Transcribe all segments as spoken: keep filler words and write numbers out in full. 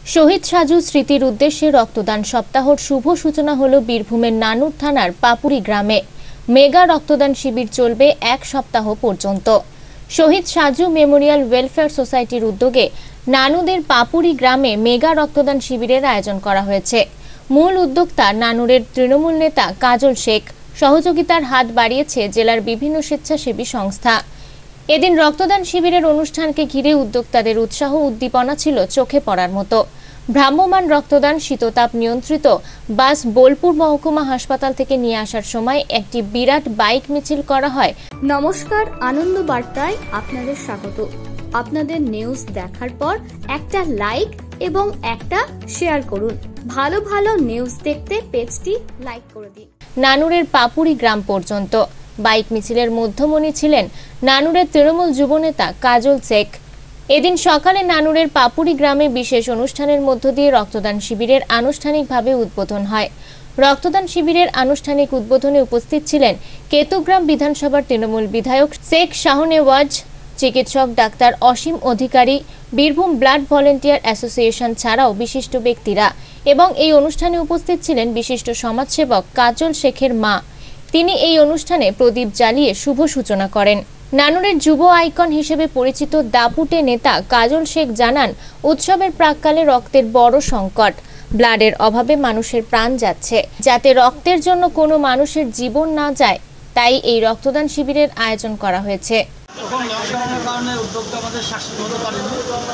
শহীদ সাজু স্মৃতির উদ্দেশ্যে রক্তদান সপ্তাহর শুভ সূচনা হলো বীরভূমের নানুর থানার পাপুরি গ্রামে। মেগা রক্তদান শিবির চলবে এক সপ্তাহ পর্যন্ত। শহীদ সাজু মেমোরিয়াল ওয়েলফেয়ার সোসাইটির উদ্যোগে নানুদের পাপুরি গ্রামে মেগা রক্তদান শিবিরের আয়োজন করা হয়েছে। মূল উদ্যোক্তা নানুরের তৃণমূল নেতা কাজল শেখ। সহযোগিতার হাত বাড়িয়েছে জেলার বিভিন্ন স্বেচ্ছাসেবী সংস্থা। এদিন রক্তদান শিবিরের অনুষ্ঠানকে ঘিরে উদ্যোক্তাদের উৎসাহ উদ্দীপনা ছিল চোখে পড়ার মতো। ভ্রাম্যমাণ রক্তদান শীততাপ নিয়ন্ত্রিত বাস বোলপুর মহকুমা হাসপাতাল থেকে নিয়ে আসার সময় একটি বিরাট বাইক মিছিল করা হয়। নমস্কার, আনন্দ বার্তায় আপনাদের স্বাগত। আপনাদের নিউজ দেখার পর একটা লাইক এবং একটা শেয়ার করুন। ভালো ভালো নিউজ দেখতে পেজটি লাইক করে দিন। নানুরের পাপুরি গ্রাম পর্যন্ত বাইক মিছিলের মধ্যমণি ছিলেন নানুরের তৃণমূল যুবনেতা কাজল শেখ। এদিন সকালে নানুরের পাপুরি গ্রামে বিশেষ অনুষ্ঠানের মধ্য দিয়ে রক্তদান শিবিরের আনুষ্ঠানিকভাবে উদ্বোধন হয়। রক্তদান শিবিরের আনুষ্ঠানিক উদ্বোধনে উপস্থিত ছিলেন কেতুগ্রাম বিধানসভার তৃণমূল বিধায়ক শেখ শাহনেওয়াজ, চিকিৎসক doctor Asim Adhikari, Birbhum blood volunteer association ছাড়াও বিশিষ্ট ব্যক্তিরা। এবং এই অনুষ্ঠানে উপস্থিত ছিলেন বিশিষ্ট সমাজসেবক কাজল শেখের মা। তিনি এই অনুষ্ঠানে প্রদীপ জ্বালিয়ে শুভ সূচনা করেন। নানুরের যুব আইকন হিসেবে পরিচিত দাপুটে নেতা কাজল শেখ জানান, উৎসবের প্রাক্কালে রক্তের বড় সংকট। ব্লাডের অভাবে মানুষের প্রাণ যাচ্ছে। যাতে রক্তের জন্য কোনো মানুষের জীবন না যায়, তাই এই রক্তদান শিবিরের আয়োজন করা হয়েছে। তখন লকডাউনের কারণে উদ্যোগটা আমাদের সাকসেস হতে পারেনি।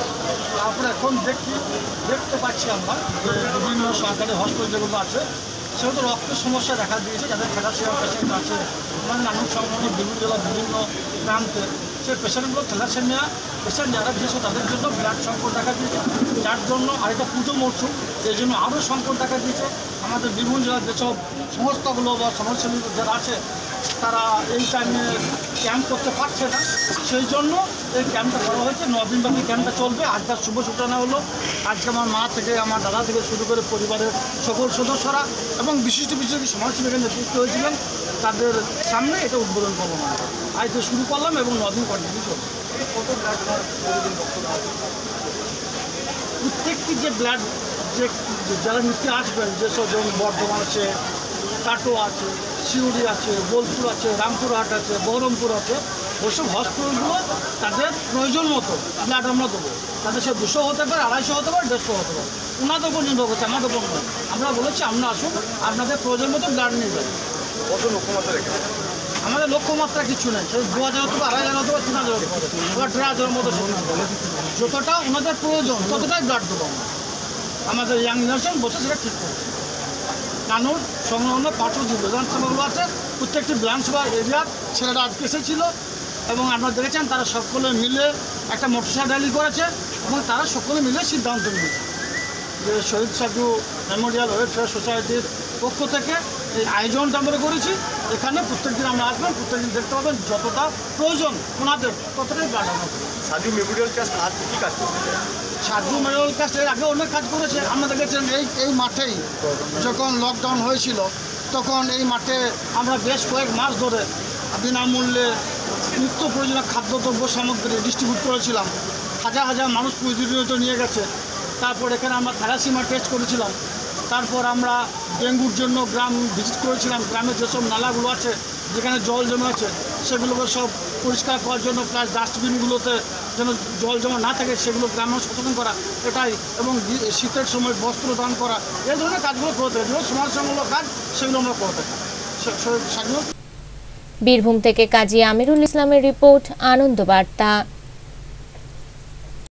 তারপরে এখন দেখি দেখতে পাচ্ছি আমরা যে বিভিন্ন সরকারি হসপিটাল যেগুলো আছে সেগুলো রক্তের সমস্যা দেখা দিয়েছে। যাদের থ্যালাসেমিয়া পেশেন্ট আছে, মানে নানুর সংলগ্ন বিভিন্ন জেলার বিভিন্ন প্রান্তে সেই পেশেন্টগুলো থ্যালাসেমিয়া পেশেন্ট যারা দিয়েছে তাদের জন্য ব্লাড সংকট দেখা দিয়েছে। যার জন্য আরেকটা পুজো মরশুম, এই জন্য আরও সংকট দেখা দিয়েছে। আমাদের বীরভূম জেলার যেসব সংস্থাগুলো বা সমাজসেবী যারা আছে তারা এই টাইমে ক্যাম্প করতে পারছে না, সেই জন্য এই ক্যাম্পটা করা হয়েছে। নদিনব্যাপী ক্যাম্পটা চলবে। আজকের শুভ সূচনা হলো। আজকে আমার মা থেকে আমার দাদা থেকে শুরু করে পরিবারের সকল সদস্যরা এবং বিশিষ্ট বিশিষ্ট সমাজসেবী এখানে নেতৃত্ব হয়েছিলেন, তাদের সামনে এটা উদ্বোধন করবো না। আজকে শুরু করলাম এবং নদিন কন্টিনিউ চলবে। প্রত্যেকটি যে ব্লাড যে যারা নিতে আসবেন, যেসব যেমন বর্ধমান আছে, কাটো আছে, সিউড়ি আছে, বোলপুর আছে, রামপুরহাট আছে, বহরমপুর আছে, ওইসব হসপিটালগুলো তাদের প্রয়োজন মতো ব্লাড আমরা দেবো। তাদের সে দুশো হতে পারে, আড়াইশো হতে পারে, দেড়শো হতে পারে, ওনাদের উপর নির্ভর করছে, আমাদের উপর নয়। আমরা বলেছি আপনারা আসুন, আপনাদের প্রয়োজন মতো ব্লাড নিয়ে যাবেন। কত লক্ষ্যমাত্রা রেখেছে? আমাদের লক্ষ্যমাত্রা কিছু নেই। সে দু হাজার হতে পারে, আড়াই হাজার হতে পারে, তিন হাজার হতে পারে, এবার দেড় হাজারের মতো যতটা ওনাদের প্রয়োজন ততটাই ব্লাড দেবো আমরা। আমাদের ইয়াং জেনারেশন বসে সেটা ঠিক করছে। নানুর সংলগ্ন পাঁচশো যে বিধানসভাগুলো আছে প্রত্যেকটি বিধানসভা এরিয়ার ছেলেরা আজকে এসেছিল এবং আপনারা দেখেছেন তারা সকলে মিলে একটা মোটরসাইকেল র্যালি করেছে এবং তারা সকলে মিলে সিদ্ধান্ত নিয়েছে যে শহীদ সাজু মেমোরিয়াল ওয়েলফেয়ার সোসাইটির পক্ষ থেকে এই আয়োজনটা আমরা করেছি। এখানে প্রত্যেকদিন আমরা আসবেন, প্রত্যেকদিন দেখতে পাবেন যতটা প্রয়োজন ওনাদের ততটাই ব্লাড আমরা করি। সাজু মেমোরিয়াল ট্রাস্ট আর কী কাজ করছে? সাজু মেমোরিয়াল ট্রাস্ট এর আগে অনেক কাজ করেছে। আমরা দেখেছেন এই এই মাঠেই যখন লকডাউন হয়েছিল তখন এই মাঠে আমরা বেশ কয়েক মাস ধরে বিনামূল্যে নিত্য প্রয়োজনীয় খাদ্যদ্রব্য সামগ্রী ডিস্ট্রিবিউট করেছিলাম। হাজার হাজার মানুষ প্রতিনিয়ত নিয়ে গেছে। তারপর এখানে আমরা থ্যালাসেমিয়া টেস্ট করেছিলাম। তারপর আমরা ডেঙ্গুর জন্য গ্রাম ভিজিট করেছিলাম। গ্রামের যেসব নালাগুলো আছে যেখানে জল জমে আছে সেগুলোকে সব পরিষ্কার করার জন্য, প্লাস ডাস্টবিনগুলোতে যেন জল জমা না থাকে সেগুলো গ্রামে সচেতন করা, এটাই। এবং শীতের সময় বস্ত্র দান করা, এই ধরনের কাজগুলো করে থাকি। যেগুলো সমাজসেবামূলক কাজ সেগুলো আমরা করে থাকি। বীরভূম থেকে কাজী আমিরুল ইসলামের রিপোর্ট, আনন্দ বার্তা।